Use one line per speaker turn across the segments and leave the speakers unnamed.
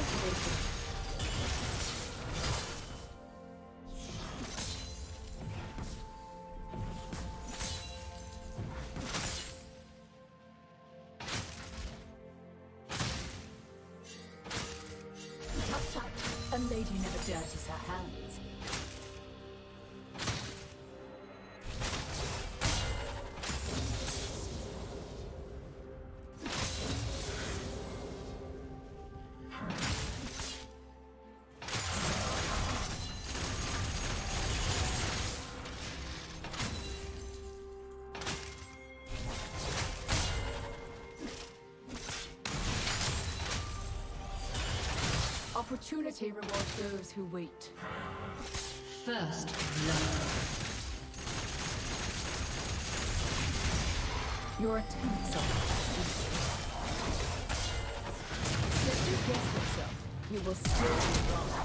cultivated. Tut tut, a lady never dirties her hands. Opportunity rewards those who wait.
First love.
Your attempts are if you guess yourself, you will still be wrong.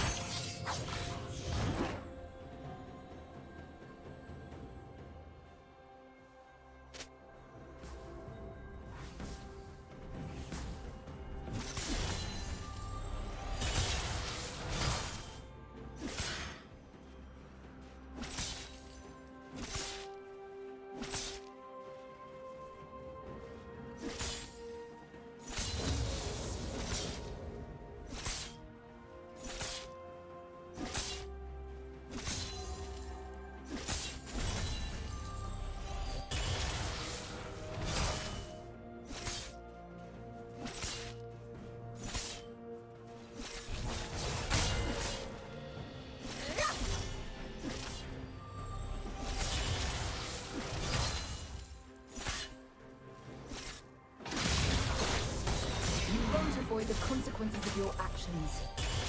Avoid the consequences of your actions.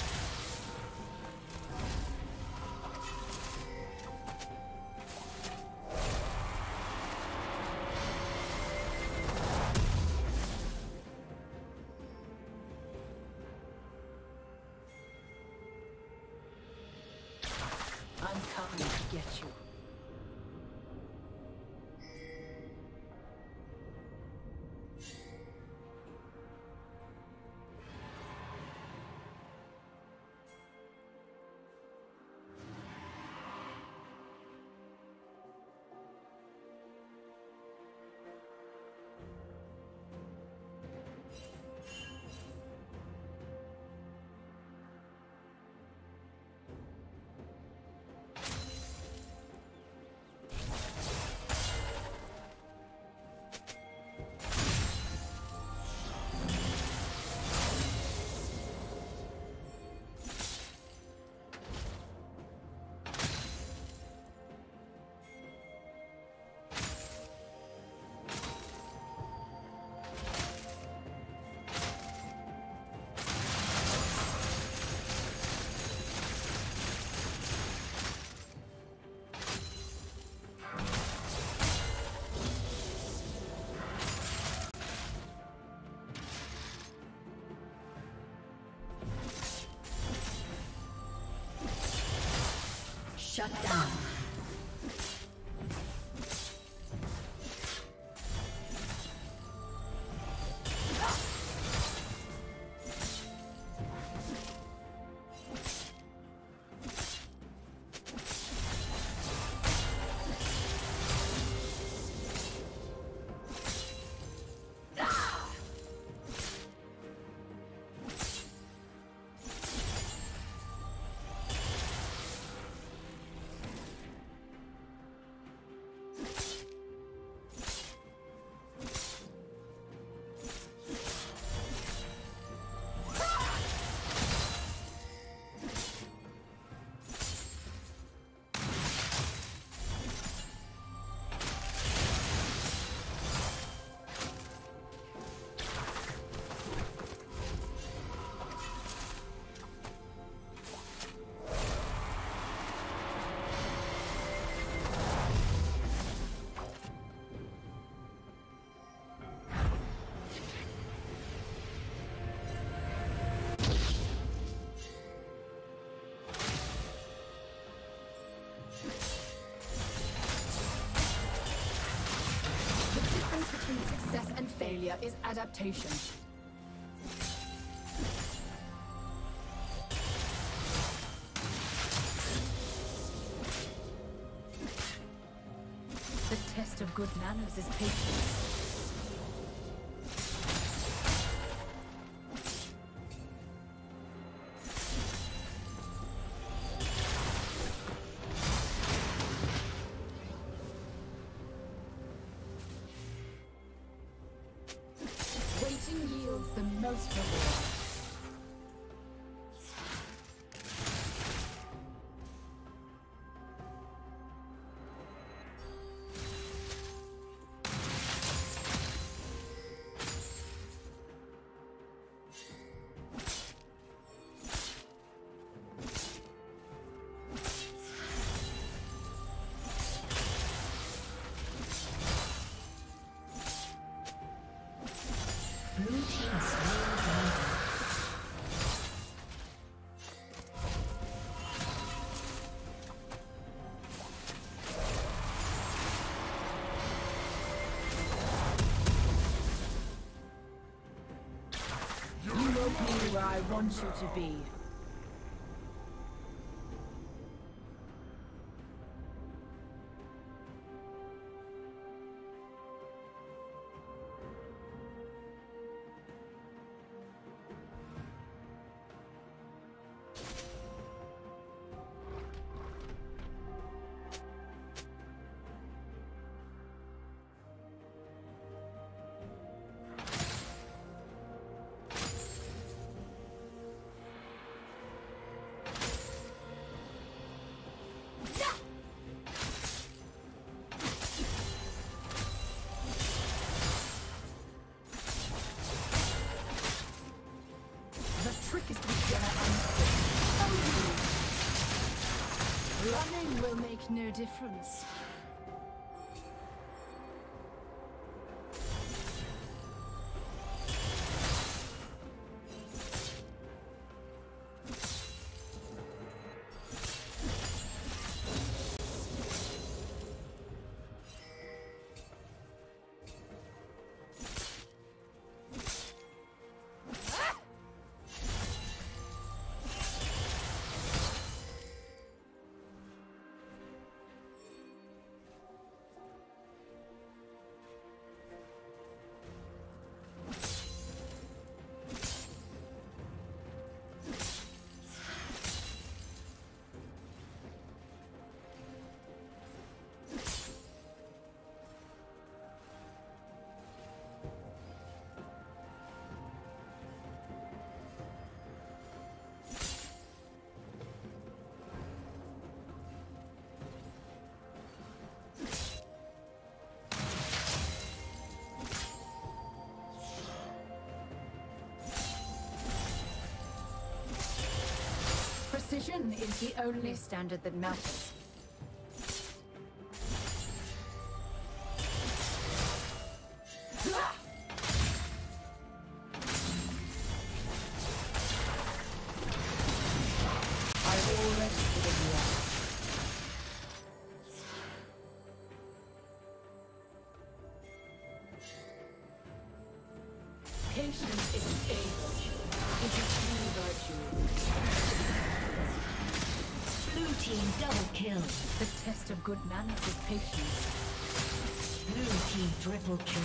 I'm coming to get you.
Shut down.
Failure is adaptation. good manners is patience. Waiting yields the most reward. Where I want you to be. Running will make no difference. Precision is the only standard that matters. Patience is a virtue. It is true virtue.
Blue team double kill.
The test of good manners is patience.
Blue team triple kill.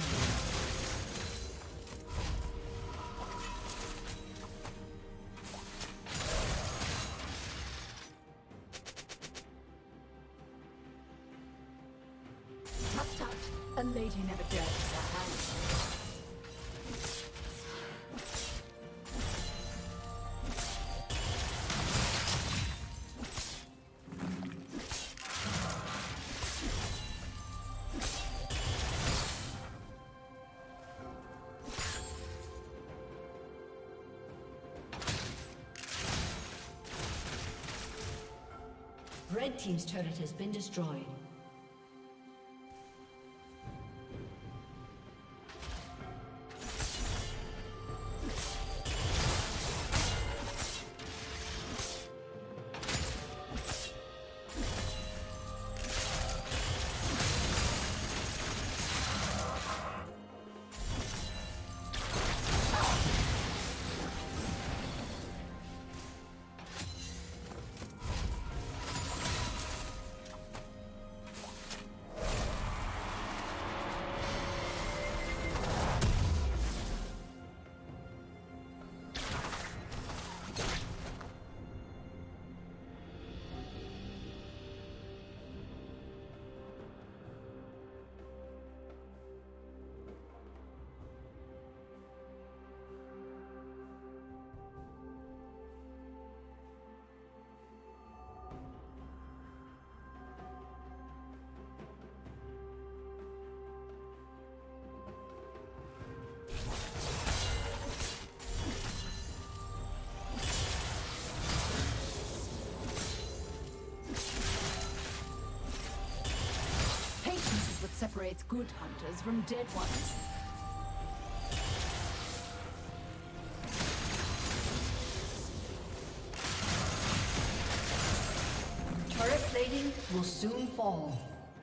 Tut tut, a lady never dirties her hands.
Red team's turret has been destroyed.
separates good hunters from dead ones.
Turret plating will soon fall.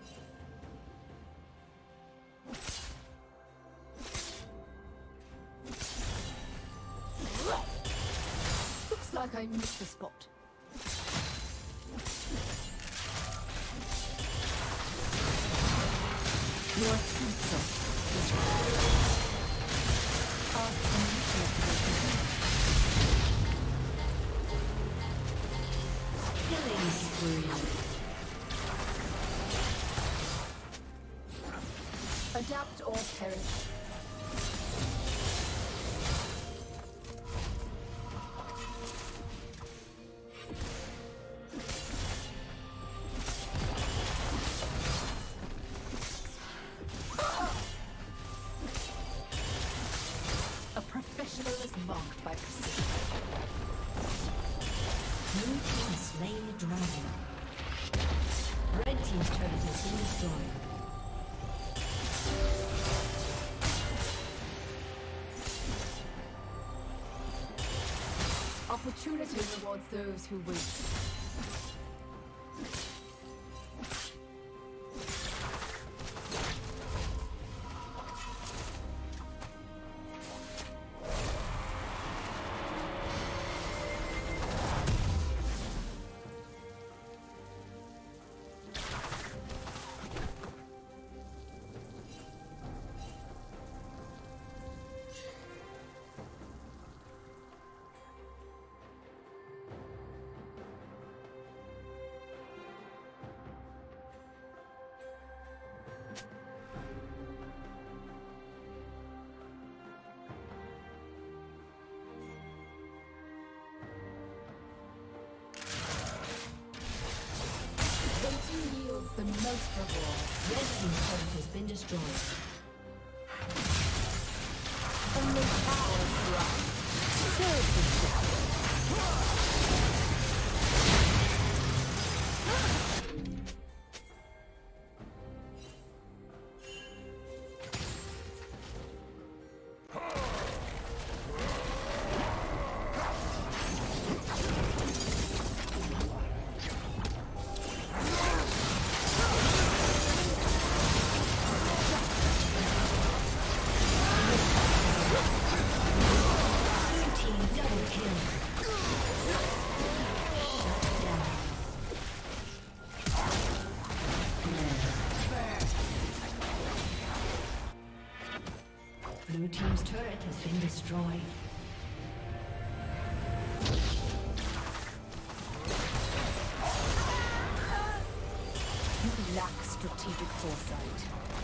Looks like I missed the spot. Your pizza.
Killing spree.
Adapt or perish. A professional is marked by precision.
Blue team has slain the dragon. Red team's turret has been destroyed.
Opportunity rewards those who wait. Yields the most reward.
Red team's turret has been destroyed.
Only cowards run. Serve the shadow.
Blue team's turret has been destroyed.
You lack strategic foresight.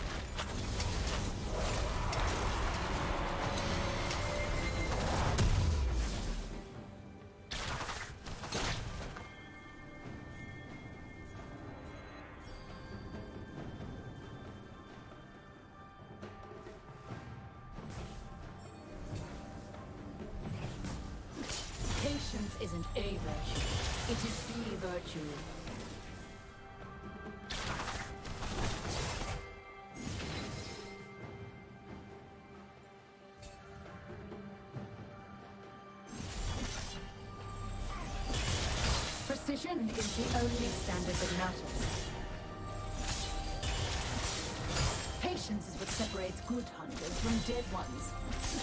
Patience isn't a virtue, it is the virtue. Precision is the only standard that matters. Patience is what separates good hunters from dead ones.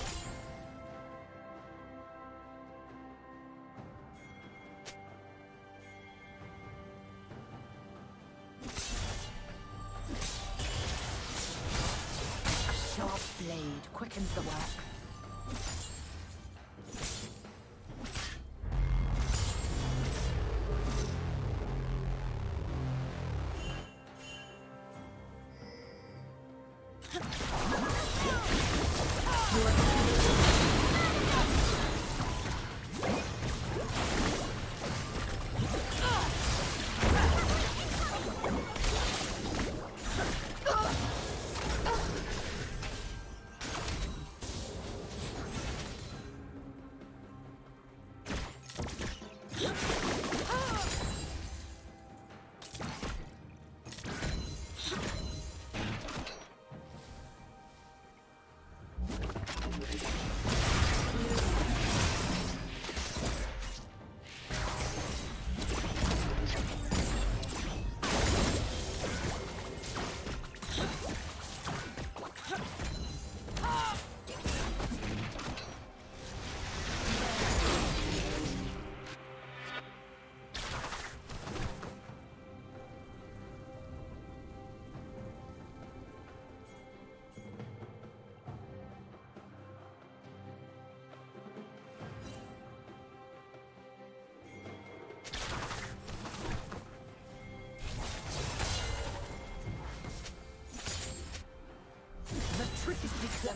Sharp blade quickens the work.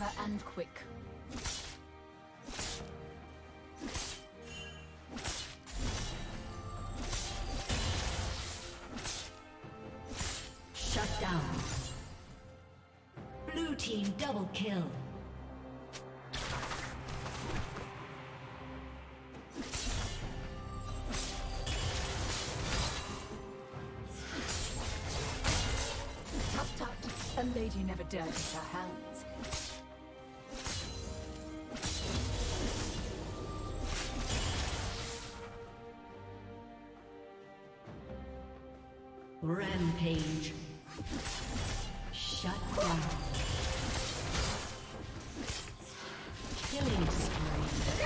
clever and quick.
Shut down. Blue team double kill.
Tut tut, a lady never dirties her hands.
Rampage. Shut down. Killing spree.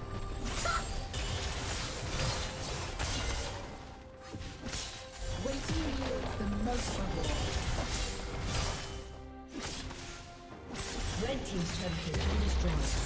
Waiting yields the most reward.
Red team's turret has been destroyed.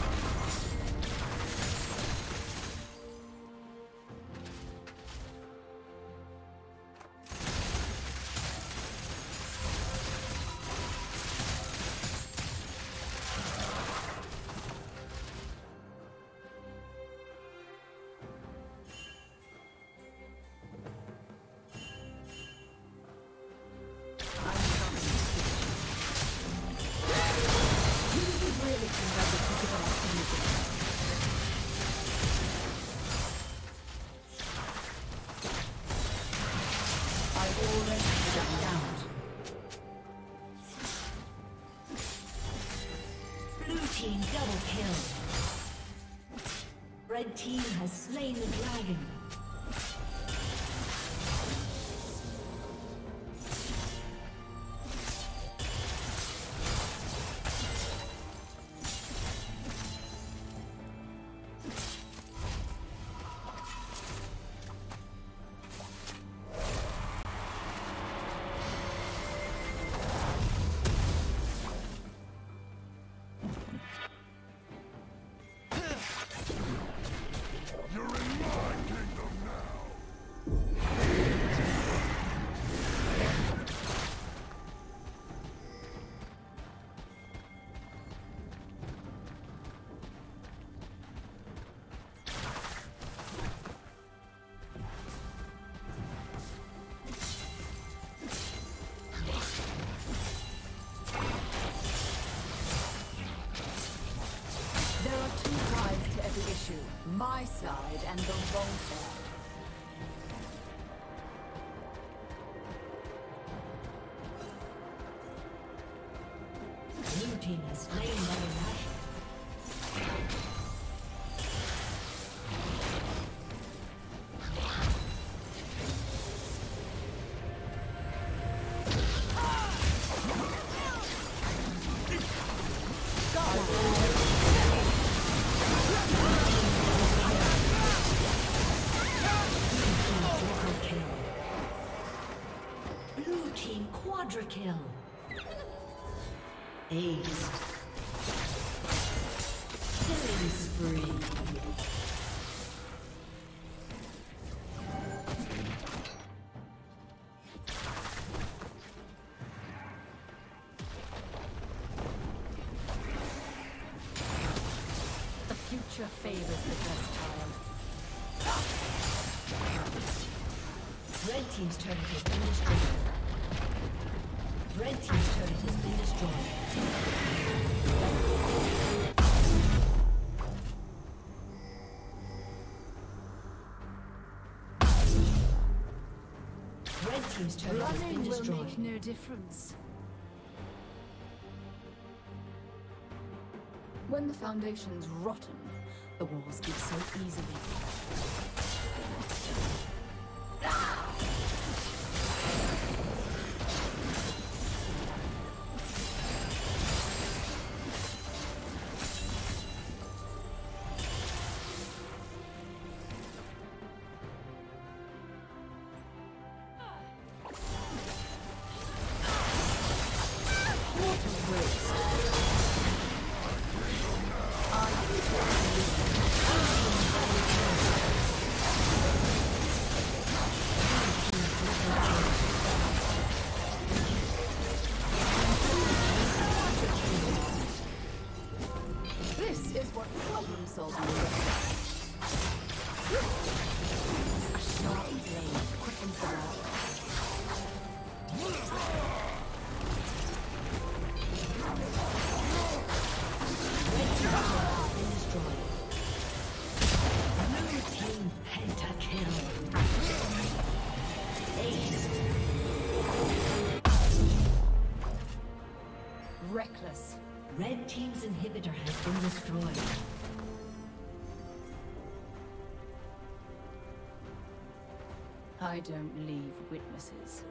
Red team has slain the dragon.
My side and the wrong side.
Blue team has slain Mother Pentakill. Ace. Killing spree.
The future favors the best child.
Red team's turret has been destroyed. Red team's turret has been destroyed. Red team's turret has been destroyed.
Running will make no difference. When the foundation's rotten, the walls give so easily. solve you. A sharp blade quickens the work.
Team Pentakill. Ace.
Reckless.
Red team's inhibitor has been destroyed.
I don't leave witnesses.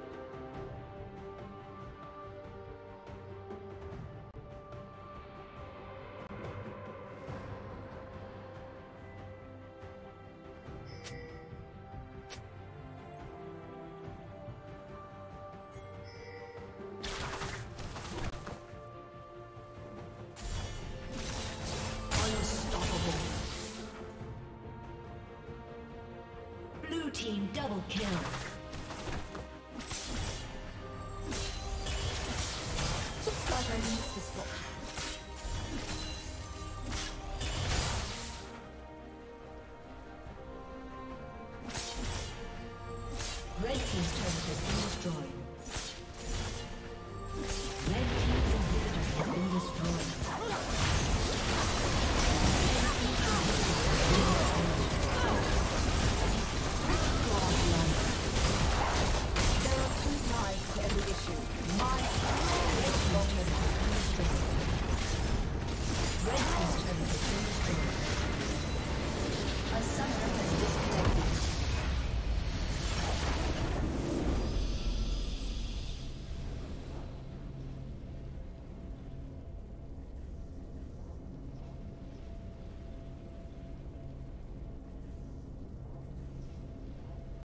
Team double kill.
Looks like I missed the spot.